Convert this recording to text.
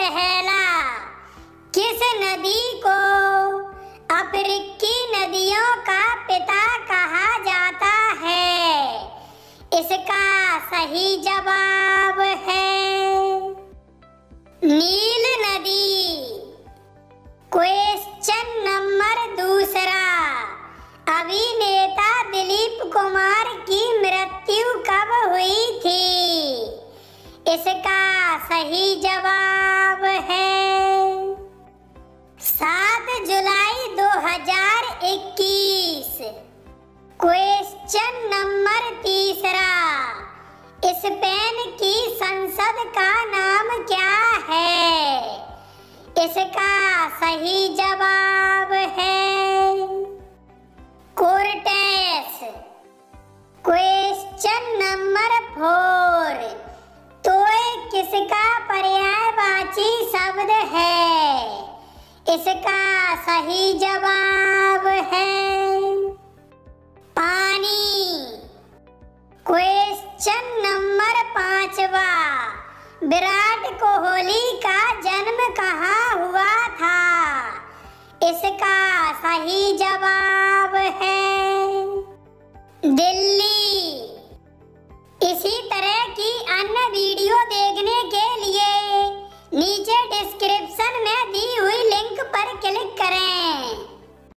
पहला, किस नदी को अफ्रीकी नदियों का पिता कहा जाता है? इसका सही जवाब है नील नदी। क्वेश्चन नंबर दूसरा, अभिनेता दिलीप कुमार की मृत्यु कब हुई थी? इसका सही जवाब है 7 जुलाई 2021। क्वेश्चन नंबर तीसरा, स्पेन की संसद का नाम क्या है? इसका सही जवाब है कोर्टेस। क्वेश्चन नंबर 4, तोय किसका पर्यायवाची शब्द है? इसका सही जवाब है पानी। क्वेश्चन नंबर 5, विराट कोहली का जन्म कहाँ हुआ था? इसका सही जवाब है दिल्ली। इसी तरह की अन्य वीडियो देखने के लिए नीचे डिस्क्रिप्शन में दी हुई लिंक पर क्लिक करें।